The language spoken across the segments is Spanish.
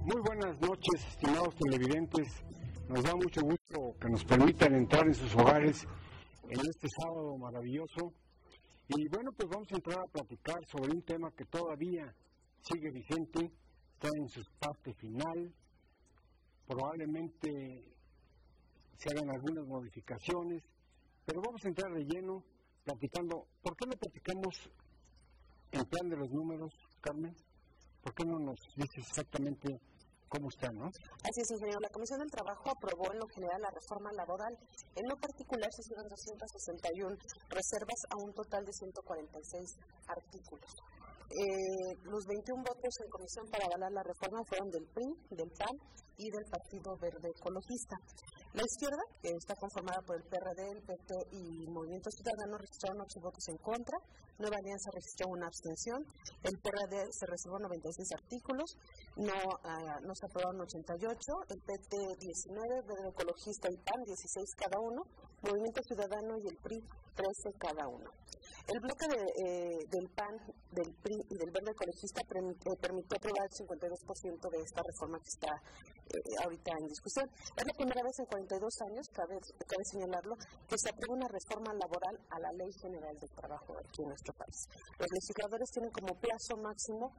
Muy buenas noches, estimados televidentes. Nos da mucho gusto que nos permitan entrar en sus hogares en este sábado maravilloso. Y bueno, pues vamos a entrar a platicar sobre un tema que todavía sigue vigente, está en su parte final. Probablemente se hagan algunas modificaciones, pero vamos a entrar de lleno platicando. ¿Por qué no platicamos en plan de los números, Carmen? ¿Por qué no nos dices exactamente cómo está, no? Así es, señor. La Comisión del Trabajo aprobó en lo general la reforma laboral. En lo particular se hicieron 261 reservas a un total de 146 artículos. Los 21 votos en comisión para avalar la reforma fueron del PRI, del PAN y del Partido Verde Ecologista. La izquierda, que está conformada por el PRD, el PT y Movimiento Ciudadano, registraron 8 votos en contra. Nueva Alianza registró una abstención. El PRD se reservó 96 artículos, no se aprobaron 88. El PT 19, Verde Ecologista y PAN 16 cada uno. Movimiento Ciudadano y el PRI 13 cada uno. El bloque del PAN, del PRI y del Verde Ecologista permitió aprobar el 52% de esta reforma que está ahorita en discusión. Es la primera vez en 42 años, cabe señalarlo, que se aprueba una reforma laboral a la Ley General del Trabajo aquí en nuestro país. Los legisladores tienen como plazo máximo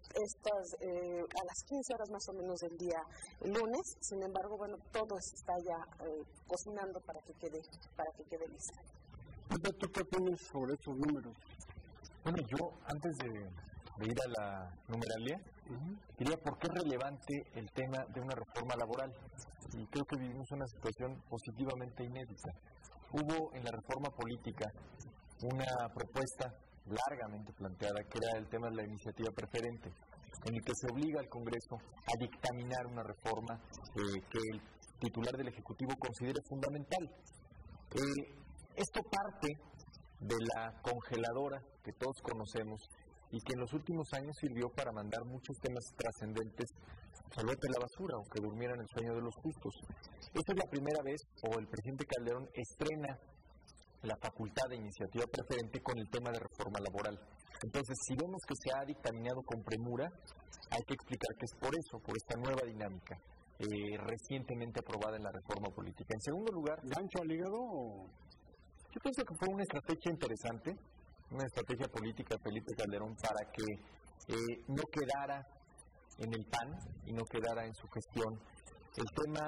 a las 15 horas más o menos del día lunes. Sin embargo, bueno, todo se está ya cocinando para que quede lista. ¿Tú qué opinas sobre estos números? Bueno, yo antes de ir a la numeralia, diría por qué es relevante el tema de una reforma laboral. Y creo que vivimos una situación positivamente inédita. Hubo en la reforma política una propuesta largamente planteada, que era el tema de la iniciativa preferente, en el que se obliga al Congreso a dictaminar una reforma que el titular del Ejecutivo considere fundamental. Esto parte de la congeladora que todos conocemos y que en los últimos años sirvió para mandar muchos temas trascendentes al bote de la basura o que durmieran el sueño de los justos. Esta es la primera vez, o el presidente Calderón estrena la facultad de iniciativa preferente con el tema de reforma laboral. Entonces, si vemos que se ha dictaminado con premura, hay que explicar que es por eso, por esta nueva dinámica recientemente aprobada en la reforma política. En segundo lugar, ¿gancho al hígado? Yo pienso que fue una estrategia interesante, una estrategia política de Felipe Calderón para que no quedara en el PAN y no quedara en su gestión el tema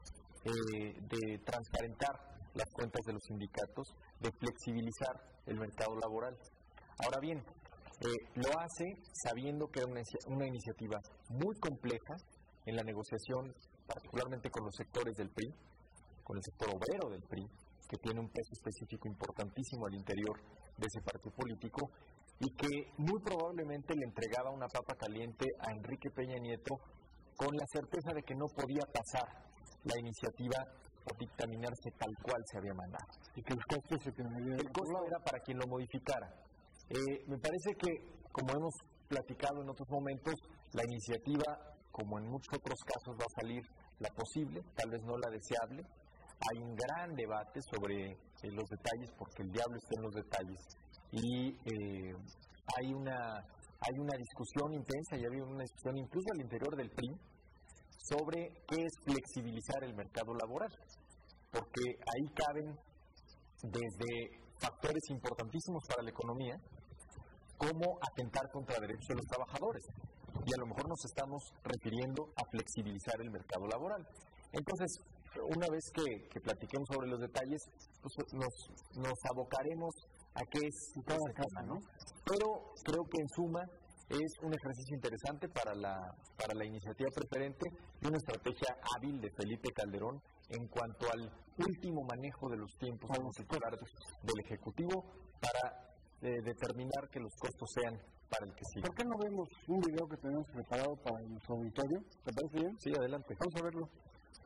de transparentar las cuentas de los sindicatos, de flexibilizar el mercado laboral. Ahora bien, lo hace sabiendo que era una iniciativa muy compleja en la negociación, particularmente con los sectores del PRI, con el sector obrero del PRI, que tiene un peso específico importantísimo al interior de ese partido político y que muy probablemente le entregaba una papa caliente a Enrique Peña Nieto con la certeza de que no podía pasar la iniciativa o dictaminarse tal cual se había mandado. Y que el costo era para quien lo modificara. Me parece que, como hemos platicado en otros momentos, la iniciativa, como en muchos otros casos, va a salir la posible, tal vez no la deseable. Hay un gran debate sobre los detalles, porque el diablo está en los detalles. Y hay una discusión intensa, y ha habido una discusión incluso al interior del PRI, sobre qué es flexibilizar el mercado laboral. Porque ahí caben desde factores importantísimos para la economía, como atentar contra derechos de los trabajadores. Y a lo mejor nos estamos refiriendo a flexibilizar el mercado laboral. Entonces, una vez que platiquemos sobre los detalles, pues nos abocaremos a qué es cada tema, ¿no? Pero creo que en suma es un ejercicio interesante para la iniciativa preferente y una estrategia hábil de Felipe Calderón en cuanto al último manejo de los tiempos a los titulares del Ejecutivo para determinar que los costos sean para el que sigue. ¿Por qué no vemos un video que tenemos preparado para nuestro auditorio? ¿Te parece bien? Sí, adelante. Vamos a verlo.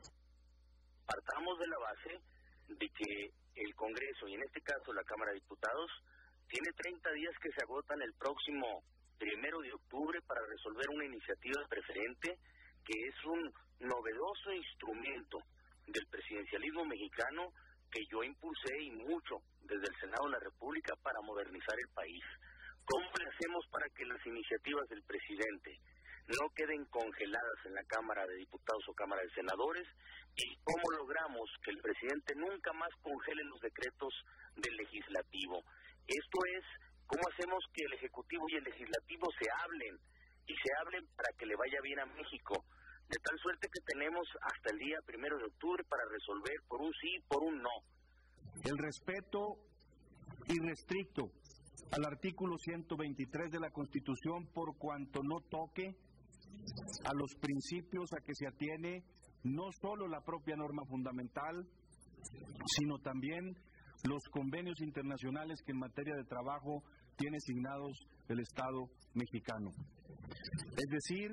Partamos de la base de que el Congreso, y en este caso la Cámara de Diputados, tiene 30 días que se agotan el próximo 1 de octubre para resolver una iniciativa preferente que es un novedoso instrumento del presidencialismo mexicano que yo impulsé y mucho desde el Senado de la República para modernizar el país. ¿Cómo le hacemos para que las iniciativas del presidente no queden congeladas en la Cámara de Diputados o Cámara de Senadores, y cómo logramos que el presidente nunca más congele los decretos del Legislativo. Esto es, cómo hacemos que el Ejecutivo y el Legislativo se hablen, y se hablen para que le vaya bien a México, de tal suerte que tenemos hasta el día 1 de octubre para resolver por un sí, por un no. El respeto irrestricto al artículo 123 de la Constitución, por cuanto no toque a los principios a que se atiene no solo la propia norma fundamental, sino también los convenios internacionales que en materia de trabajo tiene signados el Estado mexicano. Es decir,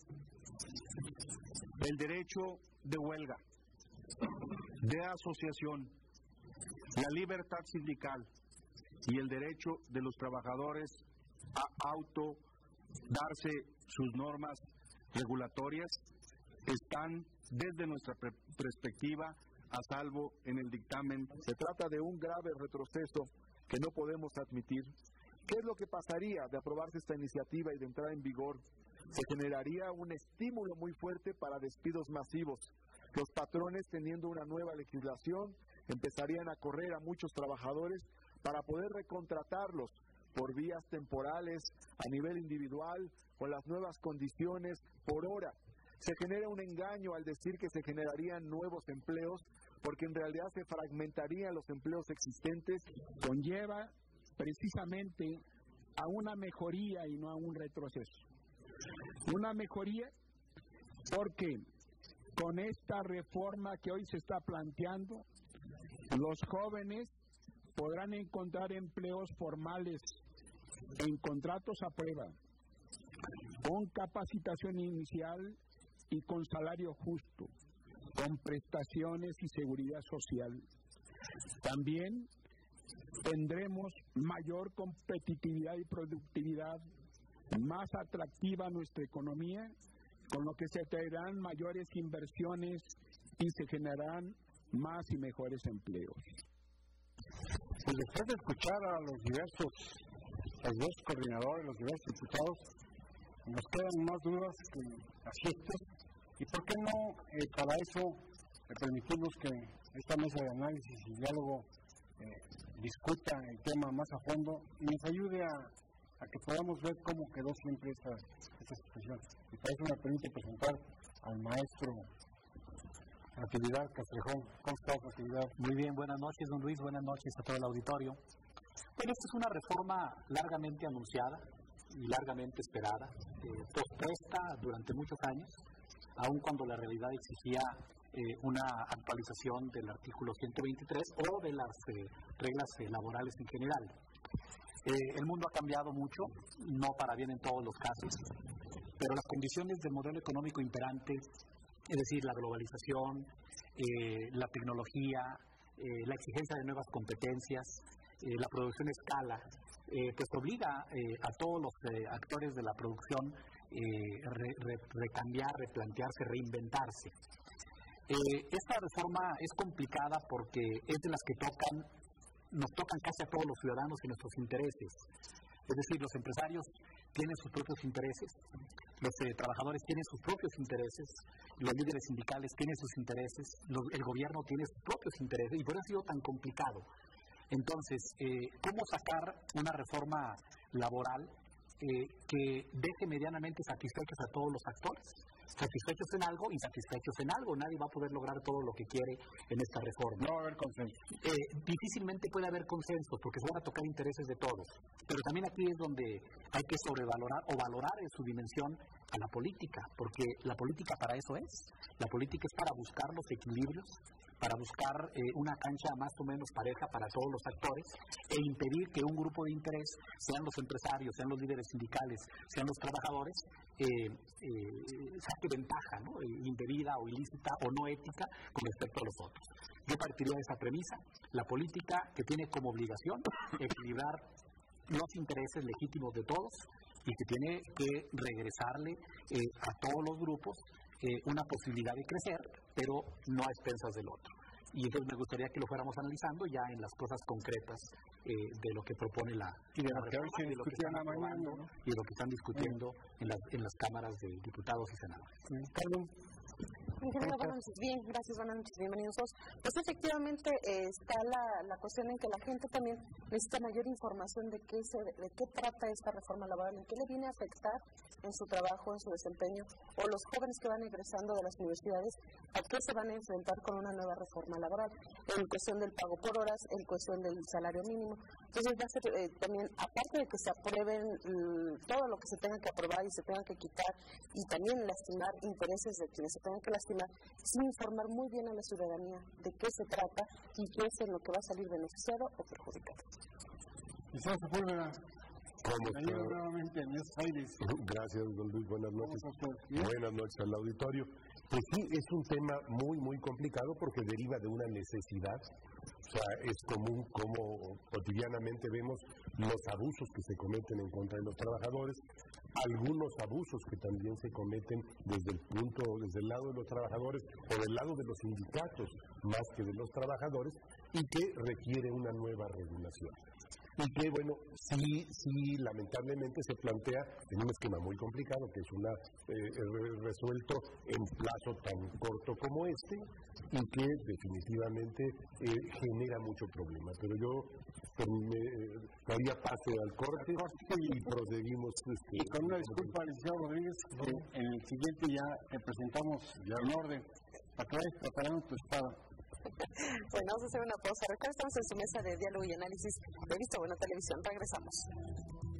el derecho de huelga, de asociación, la libertad sindical y el derecho de los trabajadores a darse sus normas regulatorias están desde nuestra perspectiva a salvo en el dictamen. Se trata de un grave retroceso que no podemos admitir. ¿Qué es lo que pasaría de aprobarse esta iniciativa y de entrar en vigor? Se generaría un estímulo muy fuerte para despidos masivos. Los patrones, teniendo una nueva legislación, empezarían a correr a muchos trabajadores para poder recontratarlos por vías temporales, a nivel individual, con las nuevas condiciones, por hora. Se genera un engaño al decir que se generarían nuevos empleos, porque en realidad se fragmentarían los empleos existentes. Conlleva precisamente a una mejoría y no a un retroceso. Una mejoría porque con esta reforma que hoy se está planteando, los jóvenes podrán encontrar empleos formales en contratos a prueba, con capacitación inicial y con salario justo, con prestaciones y seguridad social. También tendremos mayor competitividad y productividad, más atractiva nuestra economía, con lo que se traerán mayores inversiones y se generarán más y mejores empleos. Pues después de escuchar a los diversos coordinadores, los diversos diputados, nos quedan más dudas que aciertos. ¿Y por qué no, para eso, permitimos que esta mesa de análisis y diálogo discuta el tema más a fondo y nos ayude a que podamos ver cómo quedó siempre esta situación? Y para eso me permite presentar al maestro Natividad Castrejón. ¿Cómo está, Natividad? Muy bien, buenas noches, don Luis, buenas noches a todo el auditorio. Bueno, esta es una reforma largamente anunciada y largamente esperada, pospuesta durante muchos años, aun cuando la realidad exigía una actualización del artículo 123 o de las reglas laborales en general. El mundo ha cambiado mucho, no para bien en todos los casos, pero las condiciones del modelo económico imperante, es decir, la globalización, la tecnología, la exigencia de nuevas competencias, la producción a escala, pues obliga a todos los actores de la producción recambiar, replantearse, reinventarse. Esta reforma es complicada porque es de las que nos tocan casi a todos los ciudadanos y nuestros intereses. Es decir, los empresarios tienen sus propios intereses, los trabajadores tienen sus propios intereses, los líderes sindicales tienen sus intereses, el gobierno tiene sus propios intereses, y por eso ha sido tan complicado. Entonces, ¿cómo sacar una reforma laboral que deje medianamente satisfechos a todos los actores? Satisfechos en algo, insatisfechos en algo. Nadie va a poder lograr todo lo que quiere en esta reforma. No va a haber consenso. Difícilmente puede haber consenso porque se van a tocar intereses de todos. Pero también aquí es donde hay que sobrevalorar o valorar en su dimensión a la política, porque la política para eso es. La política es para buscar los equilibrios, para buscar una cancha más o menos pareja para todos los actores e impedir que un grupo de interés, sean los empresarios, sean los líderes sindicales, sean los trabajadores, saque ventaja, ¿no? Indebida o ilícita o no ética con respecto a los otros. Yo partiría de esa premisa. La política que tiene como obligación equilibrar los intereses legítimos de todos y que tiene que regresarle a todos los grupos una posibilidad de crecer, pero no a expensas del otro. y entonces me gustaría que lo fuéramos analizando ya en las cosas concretas de lo que propone la reforma, y de lo que están aprobando, ¿no? Y de lo que están discutiendo en las cámaras de diputados y senadores. Ingeniero, buenas noches. Bien, gracias, buenas noches, bienvenidos todos. Pues efectivamente está la cuestión en que la gente también necesita mayor información de qué trata esta reforma laboral, en qué le viene a afectar en su trabajo, en su desempeño, o los jóvenes que van egresando de las universidades, a qué se van a enfrentar con una nueva reforma laboral, en cuestión del pago por horas, en cuestión del salario mínimo. Entonces va a ser también, aparte de que se aprueben todo lo que se tenga que aprobar y se tenga que quitar, y también lastimar intereses de quienes se tengan que lastimar, sin informar muy bien a la ciudadanía de qué se trata y qué es en lo que va a salir beneficiado o perjudicado. Quizás se vuelva nuevamente en Buenos Aires. Gracias, don Luis. Buenas noches. Buenas noches al auditorio. Pues sí, es un tema muy, muy complicado porque deriva de una necesidad. O sea, es común como cotidianamente vemos los abusos que se cometen en contra de los trabajadores, algunos abusos que también se cometen desde el lado de los trabajadores o del lado de los sindicatos más que de los trabajadores, y que requiere una nueva regulación. Y que, bueno, sí, lamentablemente se plantea en un esquema muy complicado, que es resuelto en plazo tan corto como este, y que definitivamente genera mucho problema. Pero yo daría pase al corte y proseguimos. Y con una disculpa, licenciado Rodríguez, en el siguiente ya presentamos ya en orden. Acá preparamos tu estado. Bueno, vamos a hacer una pausa. Recuerda, estamos en su mesa de diálogo y análisis de Visto Bueno Televisión. Regresamos.